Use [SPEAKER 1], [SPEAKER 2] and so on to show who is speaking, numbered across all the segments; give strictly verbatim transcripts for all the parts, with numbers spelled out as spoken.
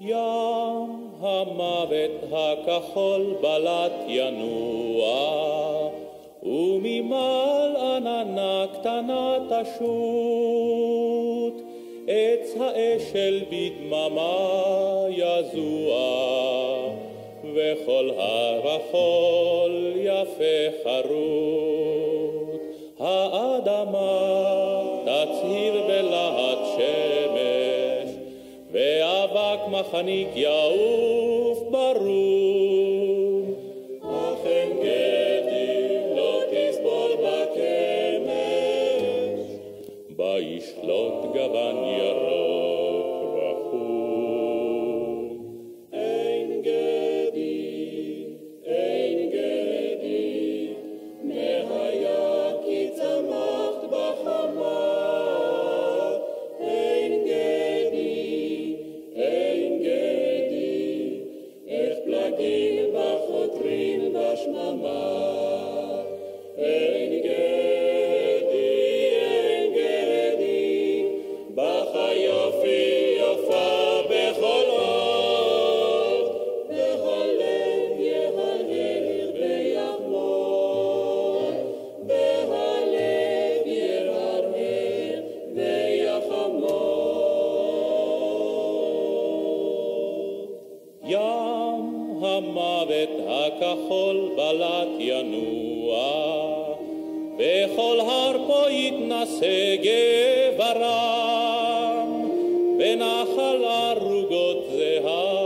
[SPEAKER 1] ים המוות הכחול בלט ינוע, וממעל עננה קטנה תשוט, עץ האשל בדממה יזוע, וכל הר החול יפה חרוט. האדמה תצהיר בלהט שמש, ואבק מחניק יעוף ברום. אך אין גדי לא תסבול בכמש, בה ישלוט גוון ירוק וחום. אין גדי, אין גדי, מהיה כי צמחת בחמה. אין גדי, אין גדי, איך פלגים בחותרים בשממה. אין גדי, אין גדי, בך היופי יופה בכל אות, בכל לב יהרהר ויחמול, בהלב יהרהר ויחמול. ים המוות הכחול בלט ינוע, בכל הר פה יתנשא גברם, בנחל ערוגות זה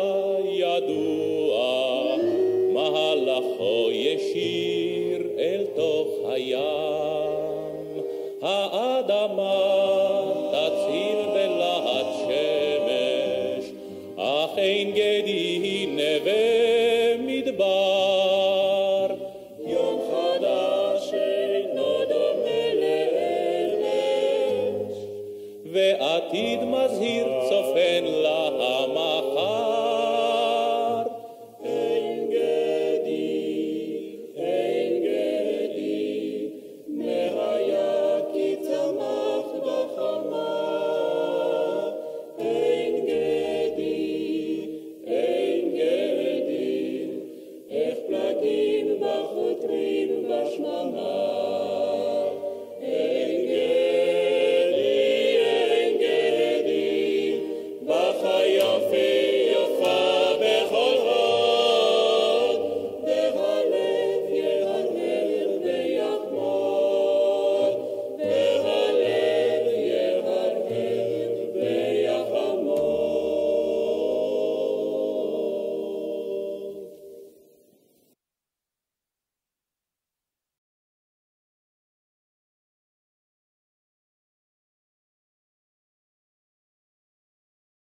[SPEAKER 1] הידוע, מהלכו ישיר אל תוך הים. האדמה תצהיר בלהט שמש, אך אין גדי נווה מדבר. יום חדש אינו דומה לאמש, ועתיד מזהיר צופן